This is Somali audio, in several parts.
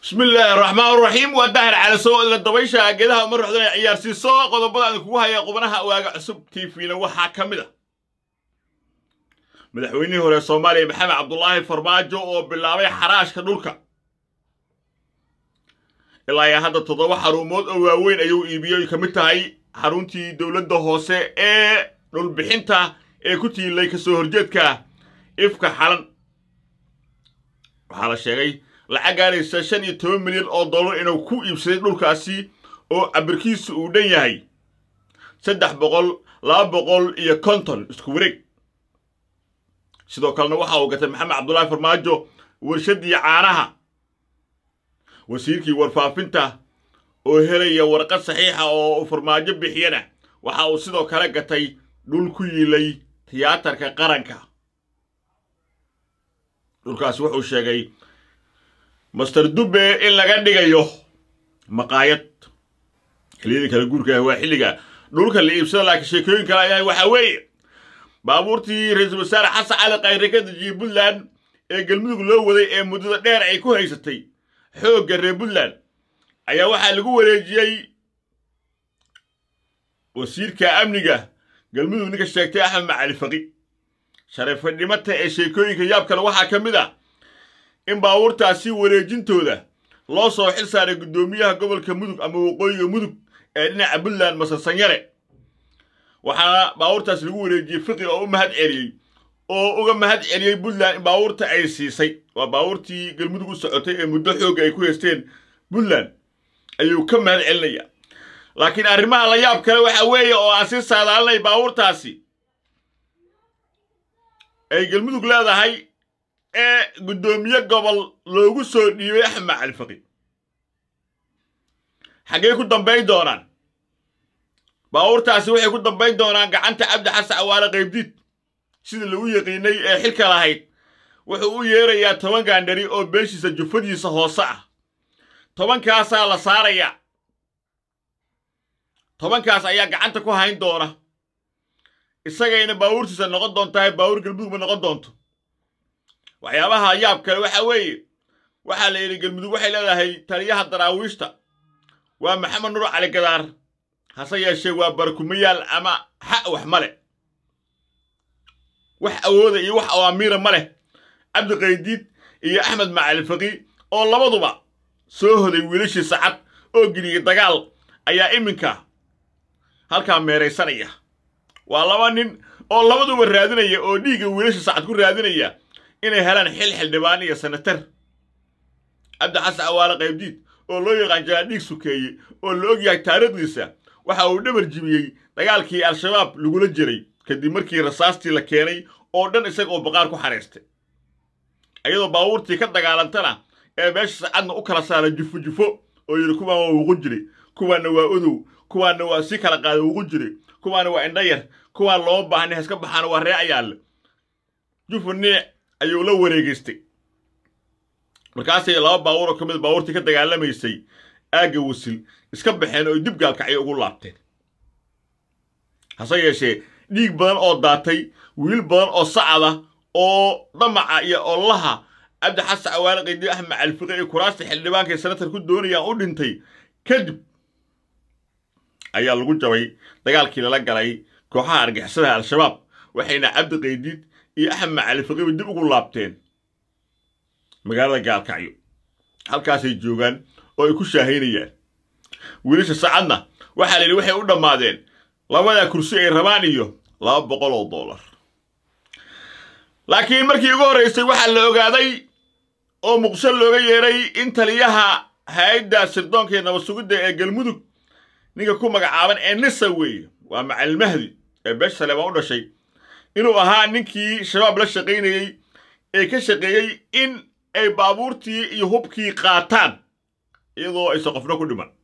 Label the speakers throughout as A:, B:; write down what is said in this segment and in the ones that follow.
A: بسم الله الرحمن الرحيم والدهر على سوء الدبيشة جدها مرة حدنا عيار سيسو قد بدأ نكوها يا قبناها واقع عصب تيفينا وحا كاملة مدحويني هو الصومالي محمد عبد الله فرماجو وبالله حراش كدولكا إلا يا هذا تضوى حرومود وين أيو إيبيو كمتهاي حرونتي دولة هوسة نول بحنتا كنتي اللي كسوهر جدكا إفكا حالا الشيء lacag gaaraysa 15 milyan oo dollar inuu ku iibsaday dhulkaasi oo cabirkiisu uu dhan yahay 300 iyo konton isku wareeg sidoo kalena waxa uu gatay maxamed cabdullaahi farmaajo warshadii caanaha wasiirkii warfaafinta oo helaya warqad saxiixa oo farmaajo bixiyana waxa uu sidoo kale gatay dhul ku yiilay tiyaatarka qaranka dhulkaasi wuxuu sheegay مستر دوبي إلا قد يو مقايد خليني كلا جورك هو حلقة دورك اللي يبصر لك شيكوين كلا يا وحوي بابورتي رئيس الوزراء حس على قيرك تجيب بلان قلمي لو وذي مدة دير عيكو هيستي حوق الربلان أيا واحد لقوه لجي وسير كأمنية قلمي منك الشيكتي أحمد مع الفقي شرف النمتة شيكوين كياب كلا واحد كمدا in baabuurtaasi wareejintooda loo soo xil saaray gudoomiyaha gobolka mudug ama waqooyiga mudug ee dhinaca Puntland Masarsan Yare waxa baabuurtaas lagu wareejiyay fiqi oo u mahad celiyay oo uga mahad celiyay Puntland in baabuurta ay siisay waa baabuurtii galmudug u socotay ee muddo xoog ay ku heesteen Puntland ayuu ka mahad celinaya laakiin arrimaha la yaab kale waxa weeye oo aan si saadaalinay baabuurtaasi ay galmudug leedahay gudoomiye gobol loogu soo dhiibay Axmed Alfaqi xagee ku dambeyn doonaan baabuurtaasi waxay ku dambeyn doonaan gacanta Cabdi Xasan Awaale Qaybdiid sida lagu yaqiinay ee xilka lahayd wuxuu u yeerayaa 10 gaandari oo beeshiisa jufadiisa hoose ah 10 kaas la saaraya 10 kaas ayaa gacanta ku hayn doona isagayna baabuurtiisa noqon doontaa baabuur galmudug ma noqon doonto waxyaabaha yaab kale waxa weeye waxa la yiri galmudug waxay leedahay taliyaha daraawiishta waa maxamed nuur cali gadaar hase yeeshee waa barkumayaal ama xaq wax male wax awooda iyo wax awaamiir male Cabdi Qaydiid iyo Axmed Macalin Faqi oo labaduba soo hoday wiilashii sacad oo giliyay dagaal ayaa iminka halka meereysanaya waa laba nin oo labaduba raadinaya oo dhiiga wiilashii sacad ku raadinaya inay helaan xil dhibaan iyo sanatar Cabdi Xasan Awaale Qaybdiid oo loo yaqaan jaadhiig sukeeye oo la og yahay taariikhdiisa waxa uu dhabar jibiyay dagaalkii al-shabaab lagula jiray kadib markii rasaastii la keenay oo dhan isaga oo baqaar ku xareystay ayadoo baabuurtii ka dagaalantana ee meesha sacadna u kala saaray jufo oo yiri kuwaan waa ugu jiray kuwaana waa odow kuwaana waa si kala qaad ugu jiray kuwaana waa indhayar kuwaan loo baahnay iska baxaan waa reecayaal jufuni ayuu la wareegaystay markaas ay laba baabuur oo kamid baabuurtii ka dagaalamaysay aaga wasil iska baxeen oo dib gaalkacay ugu laabteen hase yeeshee dhiig badan oo daatay wiil badan oo sacada oo damaca iyo olaha Cabdi Xasan Awaale Qaybdiid Axmed Alfaqi ee kuraasta xildhibaanka sanatar ku doonayaan u dhintay kadib ayaa lagu jabay dagaalkii la galay kooxaha argixisada al-shabaab waxayna Cabdi Qaydiid iyo Axmed Alfaqi dib ugu laabteen magaalada gaalkacyo halkaas ay joogan oo ay ku shaahaynayaan wiilasha sacadna waxa la yiri waxay u dhamaadeen labada kursi ay rabaan iyo $200 laakiin markii ugu horeysay waxa la ogaaday oo muqdisho looga yeeray in taliyaha hay'adda sirdoonka nabad sugidda ee galmudug ninka ku magacaaban ee nisa weeye waa Macalin Mahdi ee beesha Saleema u dhashay inuu ahaa ninkii shabaab la shaqeynayay ee ka shaqeeyay in ay baabuurtii iyo hubkii qaataan iyadoo ay qofna ku dhiman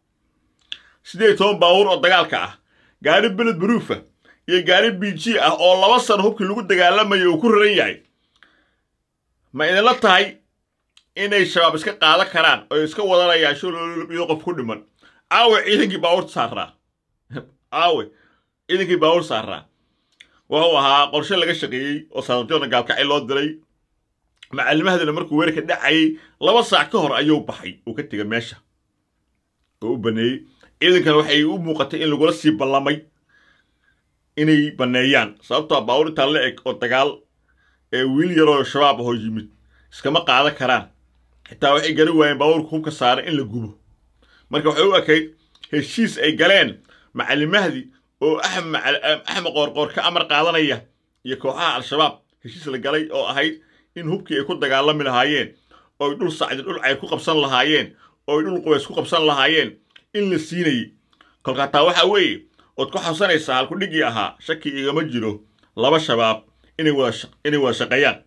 A: 18 baabuur oo dagaalka ah gaari bilad baruufa iyo gaari BG ah oo 2 sano hubkii lagu dagaalamayo uu ku raran yahay ma idin la tahay inay shabaab iska qaadan karaan oo iska wadanayaan shulul qof ku dhiman aawe ciidankii baabuurta saaraa aawe ciidankii baabuur saaraa wuxuu ahaa qorshe laga shaqeeyay oo saadajoona gaalkacay loo diray macallimahadana markuu weerarka dhacayay 2 saac ka hor ayuu baxay oo ka tegay meesha oo u baneeyay ciidankan waxay u muuqatay in lagula sii ballamay inay baneeyaan sababtoo baawur inta la eg oo dagaal ee wiil yar oo shabaab ah oo yimid iskama qaadan karaan xitaa waxay gari waayeen baawurka hubka saaran in la gubo marka waxay u ekayd heshiis ay galeen macallimahdi oo axmed qoorqoor ka amar qaadanaya iyo kooxaha al-shabaab heshiis la galay oo ahayd in hubkii ay ku dagaalami lahaayeen oo dhul sacdi dhul ay ku qabsan lahaayeen oo dhul qoys ku qabsan lahaayeen in la siinay kolka waxa weeye oo ku xasanaysa halku dhigi ahaa shaki igama jiro 2 shabaab inay wada shaqeeyaan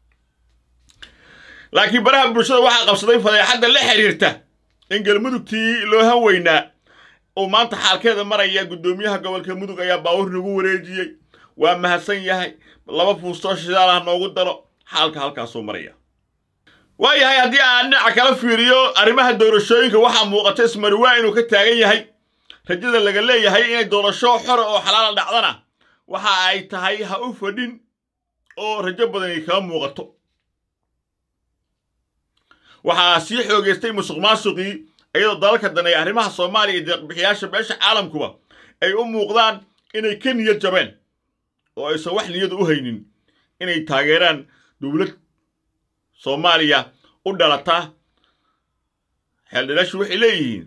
A: laakiin baraha bulshada waxa qabsaday fadeexada la xiriirta in galmudugtii loo haweynaa oo maanta xaalkeeda maraya gudoomiyaha gobolka mudug ayaa baawur nagu wareejiyay waa mahadsan yahay 2 fuusto shidaal ah noogu daro xaalka halkaas oo maraya waayahay haddii aan dhinaca kala fiiriyo arrimaha doorashooyinka waxaa muuqata ismarwaa inuu ka taagan yahay rajada laga leeyahay inay doorasho xor oo xalaal dhacdana waxa ay tahay ha u fadhin oo rajo badan ay ka muuqato waxaa sii xoogeystay musuqmaasuqii iyadoo dalka danay arrimaha Soomaaliya iyo deeq-bixiyaasha beesha caalamkuba ay u muuqdaan inay ka niyad jabeen oo aysan wax niyad u haynin inay taageeraan dawlad Soomaaliya u dhalata xeeldheerayaashu waxay leeyihiin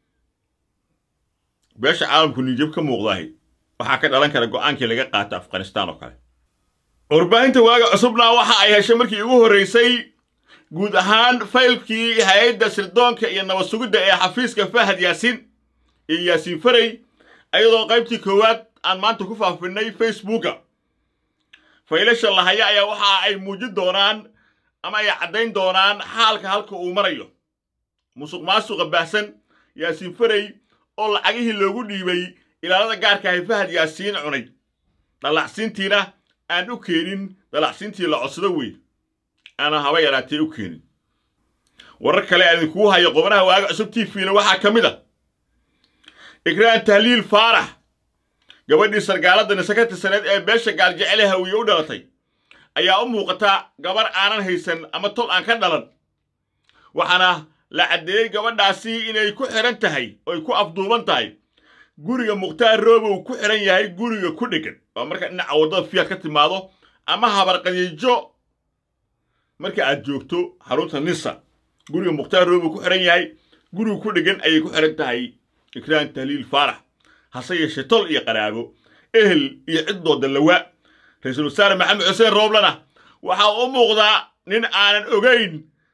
A: beesha caalamku niyad ka muuqdahay waxaa ka dhalan kara go'aankii laga qaatay Afghanistan oo kale warbaahinta waaga cusubna waxa ay heshay markii ugu horeysay guud ahaan faylkii hay'adda sirdoonka iyo nabad sugidda ee xafiiska Fahad Yaasiin iyo Yaasiin Faray ayadoo qaybtii koowaad aan maanta ku faafinay Facebooka faylasha la haya ayaa waxa ay muujin doonaan ama ay caddayn doonaan halka uu marayo musuqmaasuqa baahsan Yaasiin Faray oo lacagihii loogu dhiibay ilaalada gaarka ah Fahad Yaasiin cunay dalacsiintiina aan u keenin dalacsiintii la codsado weey أنا هواي يراتي أوكين ورك على أن كوها يقومنا واقع سبتي فينا واحد كمدة إكران تهليل فارح قبل سرقالات نسكت السنة بيش قال جعلها ويودلتي أي وقتها قبر أنا هيسن أما طول أن كان دلن وأنا لعدي قبل داسي إنه يكون حرن تهي أو يكون أفضل تهي جوري مختار روب وكون حرن يهي جوري كودكن وأمريكا إن عوضة فيها كتير ماضو أما هبرق يجو marka aad joogto xarunta nisa guriga muqtaar roobo ku xiran yahay guriga ku dhigan ay ku xiran tahay ikraan tahliil farax hase yeeshee tol iyo qaraabo ehel iyo ciddooda lawa ra'iisul wasaare maxamed xuseen rooblana waxa uu muuqdaa nin aanan ogeyn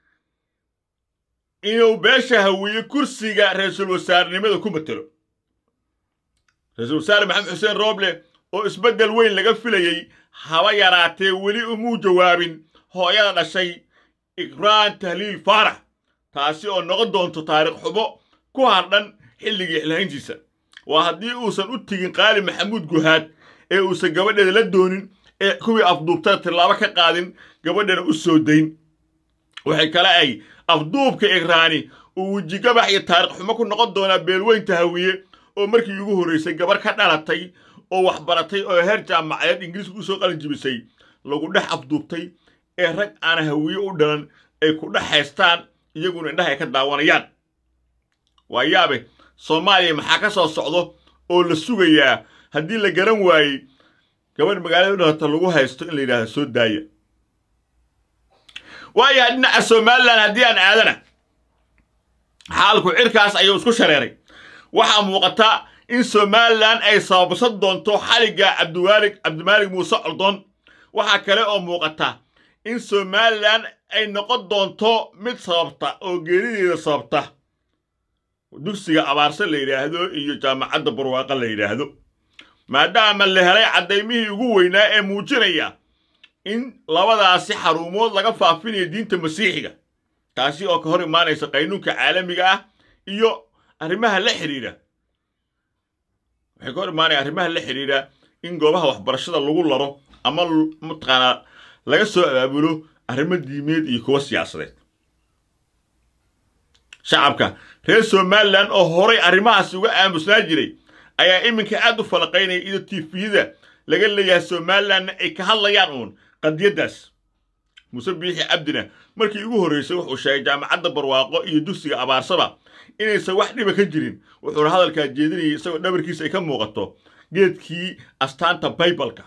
A: inuu beesha hawiye kursiga ra'iisul wasaarenimada ku matalo ra'iisul wasaare maxamed xuseen rooble oo isbedel weyn laga filayay haba yaraatee weli umuu jawaabin hooyada dhashay ikraan tahliil farax taasi oo noqon doonto taariikh xumo ku hardhan xilligii xilhayntiisa waa haddii uusan u tigin qaali maxamuud guhaad ee uusan gabadheeda la doonin ee kuwii afduubtada tilaabo ka qaadin gabadheena u soo dayn waxay kale ay afduubka ikraani uu wejigabax iyo taariikh xumo ku noqon doonaa beelweynta hawiye oo markii ugu horreysay gabar ka dhalatay oo wax baratay oo heer jaamacadeed ingiriiska u soo qalin jibisay lagu dhex afduubtay ee rag aan hawiye u dhalan ay ku dhaxaystaan iyaguna indhaha ay ka daawanayaan waa yaabe Soomaaliya maxaa ka soo socdo oo la sugayaa haddii la garan waayay gabadh magaalada dhalata lagu haysto in la yiraahdo soo daaya waayo dhinaca Soomaaliland haddii aan aadana xaalku cirkaas ayuu isku shareeray waxaa muuqata in Soomaaliland ay sababsan doonto xaliga Cabdimaalig Muuse Coldoon waxaa kale oo muuqata in Soomaaliland ay noqon doonto mid sababta oo geerideeda sababta dugsiga abaarsan la yiraahdo iyo jaamacadda barwaaqa la yiraahdo maadaama la helay cadaymihii ugu weynaa ee muujinaya in labadaasi xarumood laga faafinayo diinta masiixiga taasi oo ka hor imaanaysa qaynuunka caalamiga ah iyo arrimaha la xiriira waxay ka hor imaanaya arrimaha la xiriira in goobaha waxbarashada lagu laro ama mutqana laga soo abaabulo arrimo diimeed iyo kuwa siyaasadeed shacabka reer Soomaaliland oo horay arrimahaas uga aamusnaa jiray ayaa iminka aad u falaqaynay iyadoo TV-da laga leeyahay Soomaaliland ay ka hadlayaan qadiyadaas muuse biixi cabdina markii ugu horreysay wuxuu sheegay jaamacadda barwaaqo iyo dugsiga abaarsaba inaysan wax dhiba ka jirin wuxuuna hadalkaa jeedinayay isagoo dhabarkiisa ay ka muuqato geedkii astaanta baybalka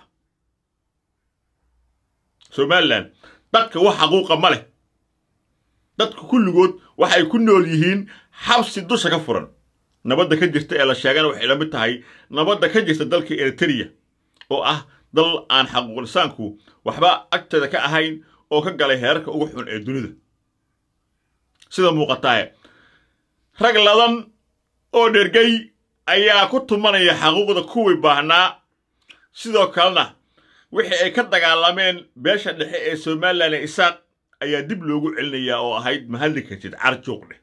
A: somalilan dadka wax xaquuqa ma leh dadka kulligood waxay ku nool yihiin xabsi dusha ka furan nabadda ka jirta ee la sheegana waxay la mid tahay nabadda ka jirta dalka eritrea oo ah dal aan xaquuqlisaanku waxba agteeda ka ahayn oo ka galay heerarka ugu xun ee dunida sida muuqataaye rag ladan oo dhergay ayaa ku tumanaya xaquuqda kuwii baahnaa sidoo kalena wixii ay ka dagaalameen beesha dhexe ee somalilan ee isaaq ayaa dib loogu celinayaa oo ahayd mahadli kartid carjuuqdhe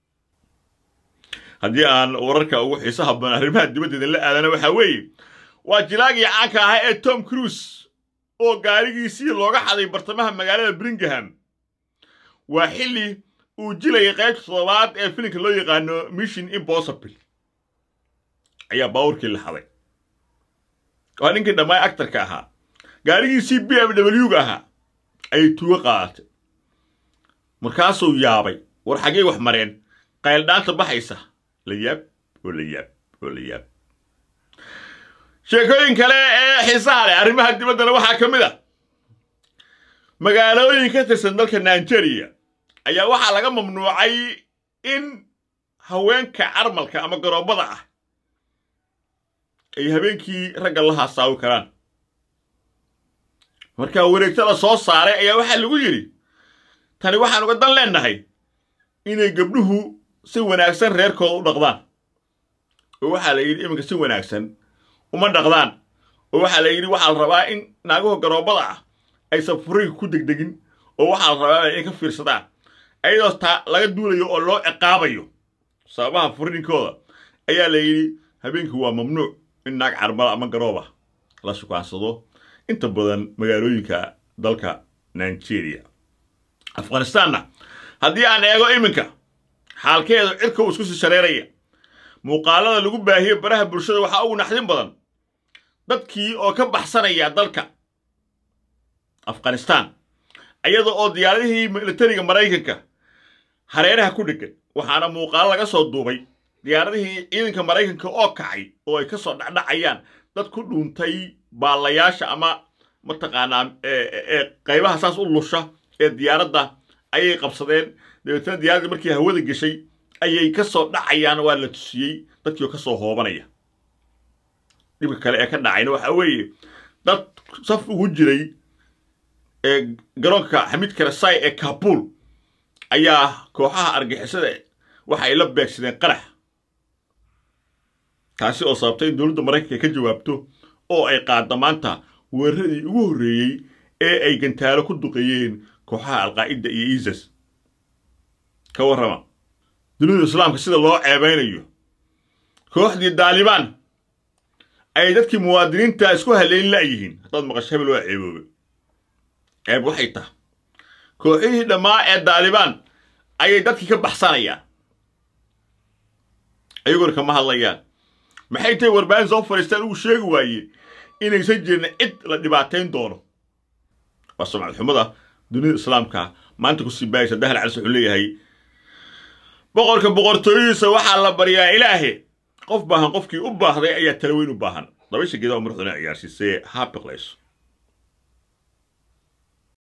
A: haddii aan wararka ugu xiisaha badan arrimaha dibaddeeda la aadana waxaa weeye waa jilaagii caanka ahaa ee tom cruise oo gaarigiisii looga xaday bartamaha magaalada Birmingham waa xilli uu jilayay qaybta toddobaad ee filimka loo yaqaano Mission Impossible ayaa baawurkii la xaday waa ninkii dhammaan actorka ahaa gaarigiisii BMW ahaa ay tuuga qaadatay markaasuu yaabay war xagee wax mareen qayl dhaanta baxaysa la yaab sheekooyin kale ee xiisaha leh arrimaha dibaddana waxaa ka mid ah magaalooyin ka tirsan dalka Nigeria ayaa waxaa laga mamnuucay in haweenka carmalka ama garoobada ah ay habeenkii ragga la haasaawi karaan marka wareegta la soo saaray ayaa waxaa lagu yiri tani waxaan uga dan leenahay inay gabdhuhu si wanaagsan reerkooda u dhaqdaan oo waxaa la yiri iminka si wanaagsan uma dhaqdaan oo waxaa la yiri waxaa la rabaa in naagaha garoobada ah ay safuriga ku degdegin oo waxaa la rabaa inay ka fiirsadaan ayadoo laga duulayo oo loo ciqaabayo sababaha furinkooda ayaa la yiri habeenkii waa mamnuuc in naag carmala ama garooba la sukaansado inta badan magaalooyinka dalka Nigeria Afghanistanna haddii aan eego iminka xaalkeedu cirka uu isku sii shareeraya muuqaalada lagu baahiyo baraha bulshada waxaa ugu naxdin badan dadkii oo ka baxsanaya dalka Afghanistan ayadoo oo diyaaradihii militariga Mareykanka hareeraha ku dhigay waxaana muuqaal laga soo duubay diyaaradihii ciidanka Mareykanka oo kacay oo ay ka soo dhacayaan dad ku dhuuntay baalayaasha ama mataqaanaa qaybaha saas u lusha ee diyaaradda ayay qabsadeen deetana diyaaradda markii hawada gashay ayay ka soo dhacayaan waa la tusiyay dadkii oo ka soo hoobanaya dhibka kale ee ka dhacayna waxa weeye dad saf ugu jiray garoonka Xamid Karzai ee Kabul ayaa kooxaha argixisada waxa ay la beegsadeen qarax taasi oo sababtay in dowladda Mareykanka ka jawaabto oo ay qaado maanta weeraradii ugu horreeyay ee ay gantaalo ku duqeeyeen kooxaha Al-Qaa'ida iyo ISIS ka warrama dunida islaamka sida loo ceebeynayo kooxdii Taliban ay dadkii muwaadiniinta isku haleyn la yihiin dad maqashay hebel waa ceeboobe ceeb waxay tahay kooxihii dhamaa ee Taliban ayay dadkii ka baxsanayaan ayagoo kama hadlayaan maxay tahay warbaahin soo fariistaan uu sheegi waayay inaysan jirin cid la dhibaateyn doono waa sumcad xumada dunida islaamka maanta ku sii baaysa dahal cali wuxuu leeyahay boqorka boqortooyadiisa waxaa la baryaa ilaahay qof baahan qofkii u baahday ayaa talaweyn u baahan dabasha geeda marxuna ciyaarsiisay ha biqlayso